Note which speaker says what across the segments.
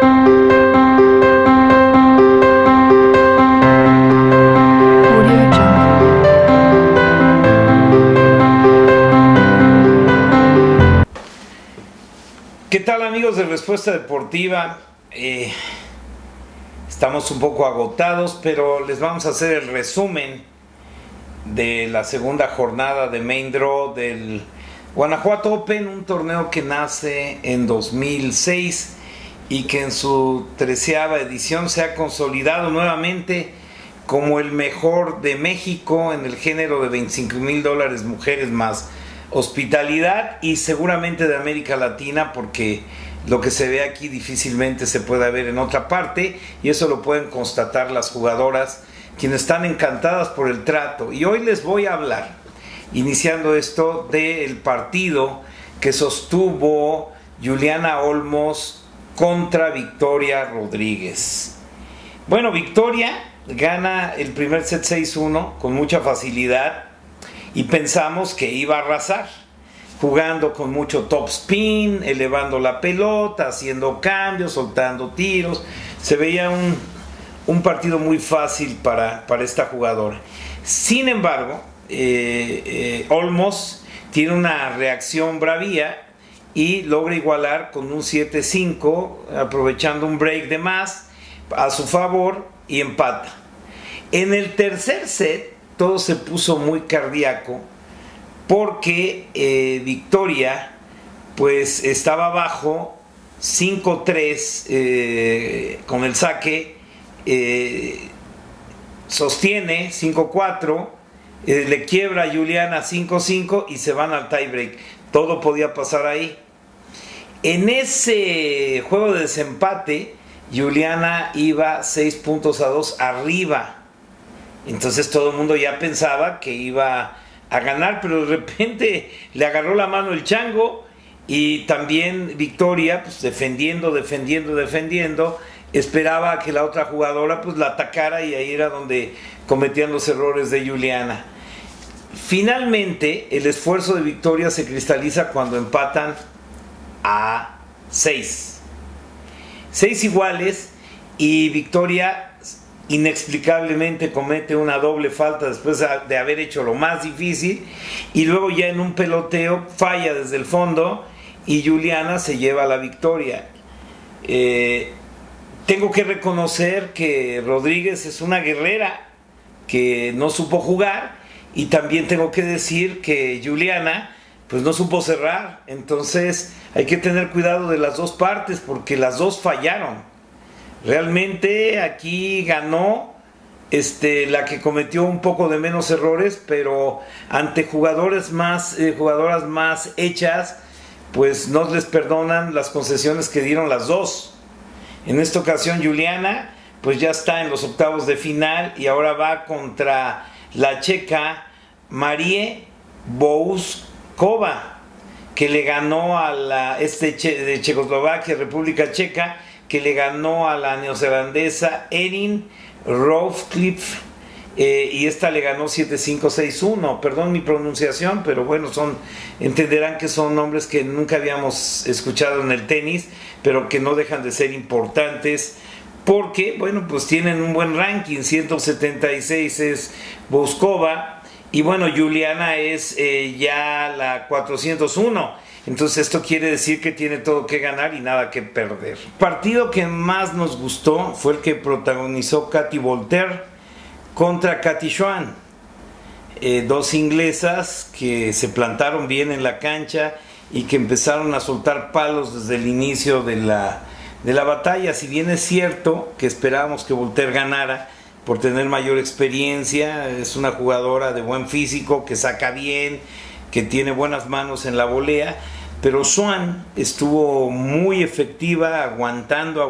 Speaker 1: ¿Qué tal, amigos de Respuesta Deportiva? Estamos un poco agotados, pero les vamos a hacer el resumen de la segunda jornada de Main Draw del Guanajuato Open, un torneo que nace en 2006 y que en su 13ª edición se ha consolidado nuevamente como el mejor de México en el género de $25,000 mujeres más hospitalidad, y seguramente de América Latina, porque lo que se ve aquí difícilmente se puede ver en otra parte, y eso lo pueden constatar las jugadoras, quienes están encantadas por el trato. Y hoy les voy a hablar, iniciando esto, del partido que sostuvo Juliana Olmos contra Victoria Rodríguez. Bueno, Victoria gana el primer set 6-1 con mucha facilidad, y pensamos que iba a arrasar, jugando con mucho top spin, elevando la pelota, haciendo cambios, soltando tiros. Se veía un partido muy fácil para esta jugadora. Sin embargo, Olmos tiene una reacción bravía y logra igualar con un 7-5, aprovechando un break de más a su favor, y empata. En el tercer set todo se puso muy cardíaco, porque Victoria pues estaba abajo 5-3 con el saque, sostiene 5-4, le quiebra a Juliana 5-5 y se van al tiebreak. Todo podía pasar ahí. En ese juego de desempate, Juliana iba 6-2 arriba. Entonces todo el mundo ya pensaba que iba a ganar, pero de repente le agarró la mano el chango, y también Victoria, pues defendiendo, esperaba que la otra jugadora pues la atacara, y ahí era donde cometían los errores de Juliana. Finalmente el esfuerzo de Victoria se cristaliza cuando empatan a 6 iguales, y Victoria inexplicablemente comete una doble falta después de haber hecho lo más difícil, y luego ya en un peloteo falla desde el fondo y Juliana se lleva la victoria. Tengo que reconocer que Rodríguez es una guerrera que no supo jugar, y también tengo que decir que Juliana pues no supo cerrar. Entonces hay que tener cuidado de las dos partes, porque las dos fallaron. Realmente aquí ganó la que cometió un poco de menos errores, pero ante jugadoras más hechas, pues no les perdonan las concesiones que dieron las dos. En esta ocasión Juliana pues ya está en los octavos de final, y ahora va contra la checa Marie Bouskova, que le ganó a la de Checoslovaquia, República Checa, que le ganó a la neozelandesa Erin Rovcliffe, y esta le ganó 7-5, 6-1. Perdón mi pronunciación, pero bueno, entenderán que son nombres que nunca habíamos escuchado en el tenis, pero que no dejan de ser importantes, porque bueno, pues tienen un buen ranking. 176 es Bouskova, y bueno, Juliana es ya la 401. Entonces esto quiere decir que tiene todo que ganar y nada que perder. El partido que más nos gustó fue el que protagonizó Katy Voltaire contra Cathy Schwan. Dos inglesas que se plantaron bien en la cancha y que empezaron a soltar palos desde el inicio de la batalla. Si bien es cierto que esperábamos que Voltaire ganara por tener mayor experiencia, es una jugadora de buen físico, que saca bien, que tiene buenas manos en la volea, pero Schwan estuvo muy efectiva, aguantando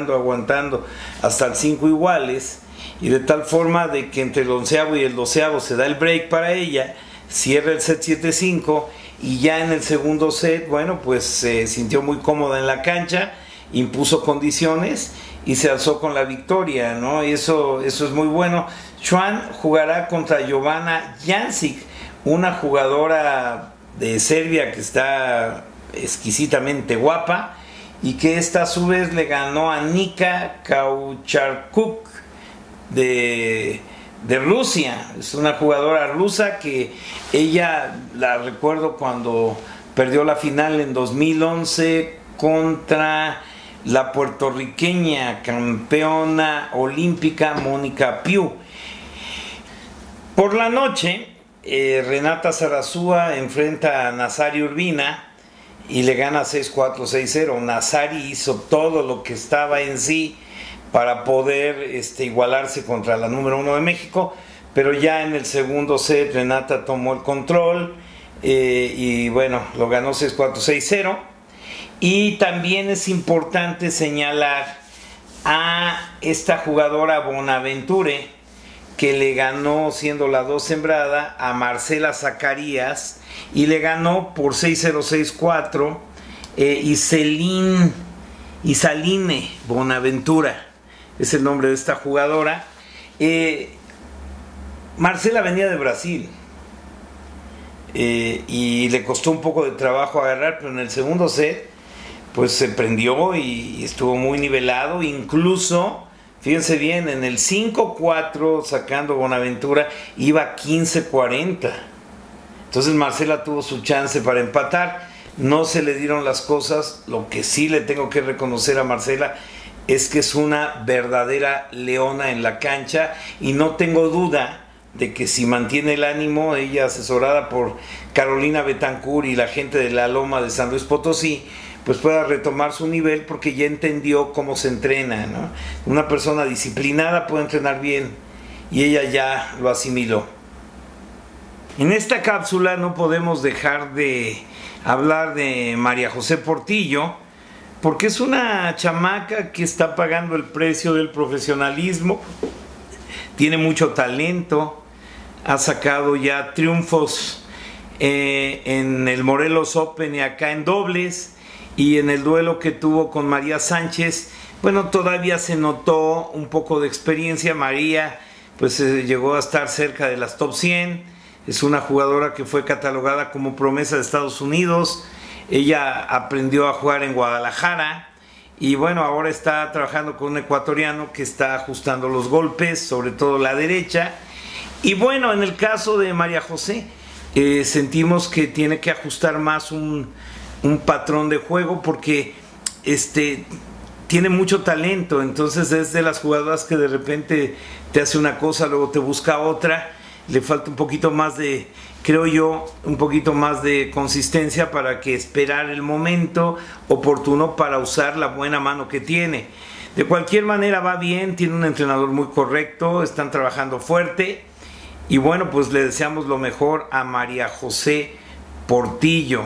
Speaker 1: hasta el 5 iguales, y de tal forma de que entre el 11º y el 12º se da el break para ella, cierra el set 7-5, y ya en el segundo set, bueno, pues se sintió muy cómoda en la cancha, impuso condiciones y se alzó con la victoria, ¿no? Y eso es muy bueno. Schwan jugará contra Jovana Jancic, una jugadora de Serbia que está exquisitamente guapa, y que esta a su vez le ganó a Nika Kaucharkuk de Rusia. Es una jugadora rusa que ella la recuerdo cuando perdió la final en 2011 contra la puertorriqueña campeona olímpica Mónica Piu. Por la noche, Renata Sarrazúa enfrenta a Nazari Urbina y le gana 6-4, 6-0. Nazari hizo todo lo que estaba en sí para poder igualarse contra la número 1 de México, pero ya en el segundo set Renata tomó el control y bueno, lo ganó 6-4, 6-0. Y también es importante señalar a esta jugadora Bonaventure, que le ganó, siendo la 2 sembrada, a Marcela Zacarías, y le ganó por 6-0, 6-4, Isaline Bonaventura es el nombre de esta jugadora. Marcela venía de Brasil y le costó un poco de trabajo agarrar, pero en el segundo set pues se prendió y estuvo muy nivelado. Incluso, fíjense bien, en el 5-4 sacando Bonaventura iba 15-40. Entonces Marcela tuvo su chance para empatar, no se le dieron las cosas. Lo que sí le tengo que reconocer a Marcela es que es una verdadera leona en la cancha, y no tengo duda de que si mantiene el ánimo, ella asesorada por Carolina Betancourt y la gente de la Loma de San Luis Potosí, pues pueda retomar su nivel, porque ya entendió cómo se entrena, ¿no? Una persona disciplinada puede entrenar bien, y ella ya lo asimiló. En esta cápsula no podemos dejar de hablar de María José Portillo, porque es una chamaca que está pagando el precio del profesionalismo, tiene mucho talento, ha sacado ya triunfos en el Morelos Open y acá en dobles, y en el duelo que tuvo con María Sánchez, bueno, todavía se notó un poco de experiencia. María pues llegó a estar cerca de las top 100, es una jugadora que fue catalogada como promesa de Estados Unidos. Ella aprendió a jugar en Guadalajara y bueno, ahora está trabajando con un ecuatoriano que está ajustando los golpes, sobre todo la derecha. Y bueno, en el caso de María José, sentimos que tiene que ajustar más un patrón de juego, porque tiene mucho talento. Entonces es de las jugadoras que de repente te hace una cosa, luego te busca otra. Le falta un poquito más de, creo yo, un poquito más de consistencia para que esperar el momento oportuno para usar la buena mano que tiene. De cualquier manera va bien, tiene un entrenador muy correcto, están trabajando fuerte, y bueno, pues le deseamos lo mejor a María José Portillo.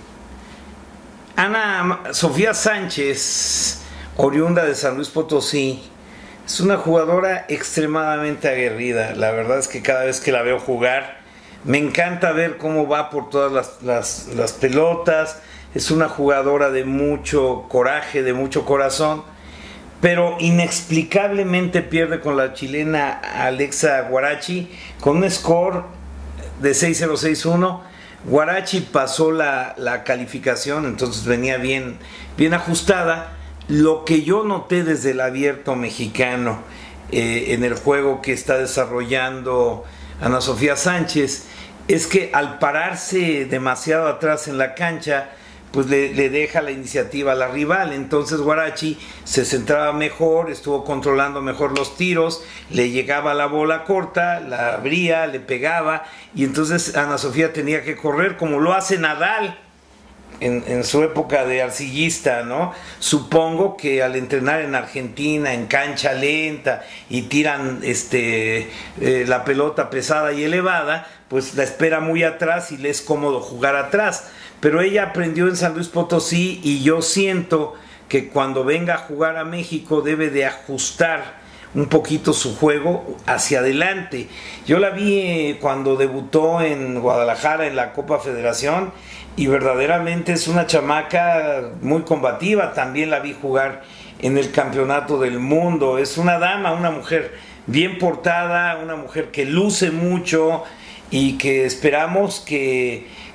Speaker 1: Ana Sofía Sánchez, oriunda de San Luis Potosí, es una jugadora extremadamente aguerrida. La verdad es que cada vez que la veo jugar, me encanta ver cómo va por todas las pelotas. Es una jugadora de mucho coraje, de mucho corazón, pero inexplicablemente pierde con la chilena Alexa Guarachi con un score de 6-0, 6-1. Guarachi pasó la calificación, entonces venía bien ajustada. Lo que yo noté desde el abierto mexicano en el juego que está desarrollando Ana Sofía Sánchez es que al pararse demasiado atrás en la cancha, pues le deja la iniciativa a la rival. Entonces Guarachi se centraba mejor, estuvo controlando mejor los tiros, le llegaba la bola corta, la abría, le pegaba, y entonces Ana Sofía tenía que correr como lo hace Nadal en su época de arcillista, ¿no? Supongo que al entrenar en Argentina, en cancha lenta, y tiran la pelota pesada y elevada, pues la espera muy atrás y le es cómodo jugar atrás. Pero ella aprendió en San Luis Potosí, y yo siento que cuando venga a jugar a México debe de ajustar un poquito su juego hacia adelante. Yo la vi cuando debutó en Guadalajara en la Copa Federación, y verdaderamente es una chamaca muy combativa. También la vi jugar en el Campeonato del Mundo. Es una dama, una mujer bien portada, una mujer que luce mucho, y que esperamos que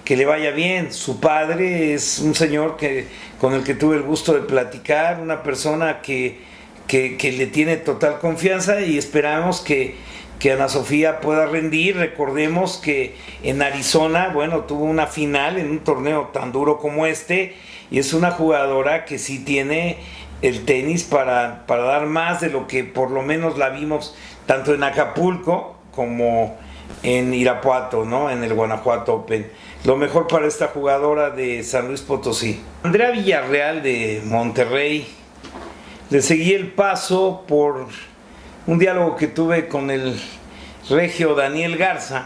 Speaker 1: que le vaya bien. Su padre es un señor con el que tuve el gusto de platicar, una persona que le tiene total confianza, y esperamos que Ana Sofía pueda rendir. Recordemos que en Arizona, bueno, tuvo una final en un torneo tan duro como este, y es una jugadora que sí tiene el tenis para dar más de lo que por lo menos la vimos tanto en Acapulco como en Irapuato, ¿no? En el Guanajuato Open. Lo mejor para esta jugadora de San Luis Potosí. Andrea Villarreal de Monterrey. Le seguí el paso por un diálogo que tuve con el regio Daniel Garza,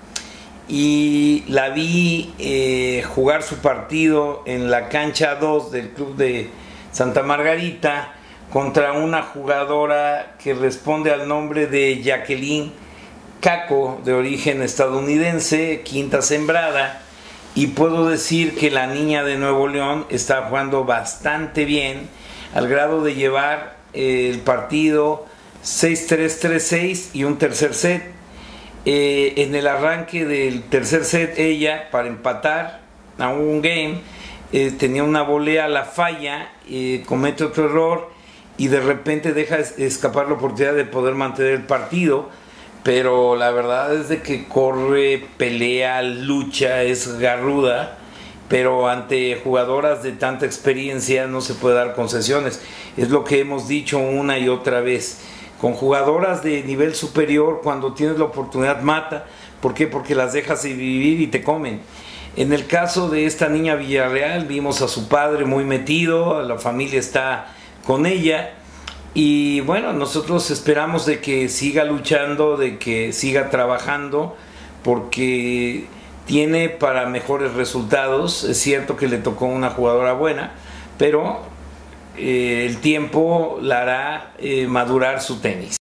Speaker 1: y la vi jugar su partido en la cancha 2 del club de Santa Margarita contra una jugadora que responde al nombre de Jacqueline Caco, de origen estadounidense, quinta sembrada, y puedo decir que la niña de Nuevo León está jugando bastante bien, al grado de llevar el partido 6-3, 3-6 y un tercer set. En el arranque del tercer set, ella, para empatar a un game, tenía una volea, la falla, comete otro error y de repente deja escapar la oportunidad de poder mantener el partido. Pero la verdad es de que corre, pelea, lucha, es garruda, pero ante jugadoras de tanta experiencia no se puede dar concesiones. Es lo que hemos dicho una y otra vez. Con jugadoras de nivel superior, cuando tienes la oportunidad, mata. ¿Por qué? Porque las dejas vivir y te comen. En el caso de esta niña Villarreal, vimos a su padre muy metido, la familia está con ella, y bueno, nosotros esperamos de que siga luchando, de que siga trabajando, porque tiene para mejores resultados. Es cierto que le tocó una jugadora buena, pero el tiempo la hará madurar su tenis.